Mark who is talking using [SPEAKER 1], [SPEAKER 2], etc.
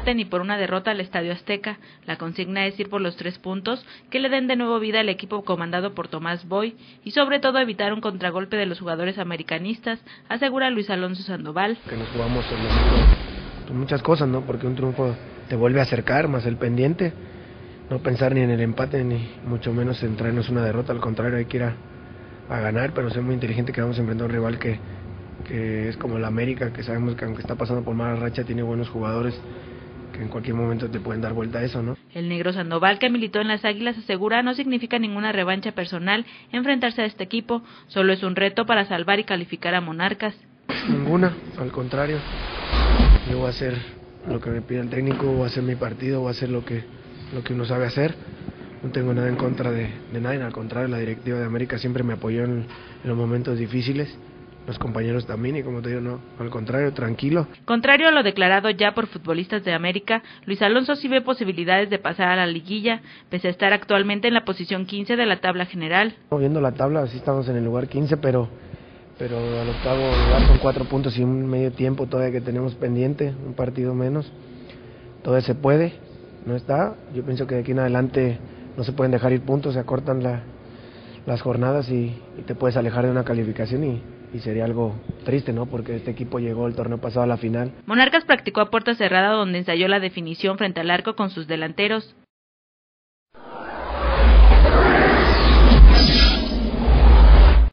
[SPEAKER 1] empate ni por una derrota al Estadio Azteca. La consigna es ir por los 3 puntos que le den de nuevo vida al equipo comandado por Tomás Boy y sobre todo evitar un contragolpe de los jugadores americanistas, asegura Luis Alonso Sandoval.
[SPEAKER 2] Que nos jugamos el domingo muchas cosas, ¿no? Porque un triunfo te vuelve a acercar, más el pendiente, no pensar ni en el empate ni mucho menos en traernos una derrota, al contrario hay que ir a ganar, pero ser muy inteligente que vamos a enfrentar a un rival que es como la América, que sabemos que aunque está pasando por mala racha tiene buenos jugadores que en cualquier momento te pueden dar vuelta a eso, ¿no?
[SPEAKER 1] El negro Sandoval, que militó en las Águilas, asegura no significa ninguna revancha personal enfrentarse a este equipo, solo es un reto para salvar y calificar a Monarcas.
[SPEAKER 2] Ninguna, al contrario, yo voy a hacer lo que me pide el técnico, voy a hacer mi partido, voy a hacer lo que uno sabe hacer. No tengo nada en contra de nadie, al contrario, la directiva de América siempre me apoyó en los momentos difíciles, los compañeros también, y como te digo, no, al contrario, tranquilo.
[SPEAKER 1] Contrario a lo declarado ya por futbolistas de América, Luis Alonso sí ve posibilidades de pasar a la liguilla, pese a estar actualmente en la posición 15 de la tabla general.
[SPEAKER 2] Viendo la tabla, sí estamos en el lugar 15, pero al octavo lugar son 4 puntos y un medio tiempo todavía que tenemos pendiente, un partido menos, todavía se puede, no está, yo pienso que de aquí en adelante no se pueden dejar ir puntos, se acortan las jornadas y te puedes alejar de una calificación y sería algo triste, ¿no? Porque este equipo llegó el torneo pasado a la final.
[SPEAKER 1] Monarcas practicó a puerta cerrada donde ensayó la definición frente al arco con sus delanteros.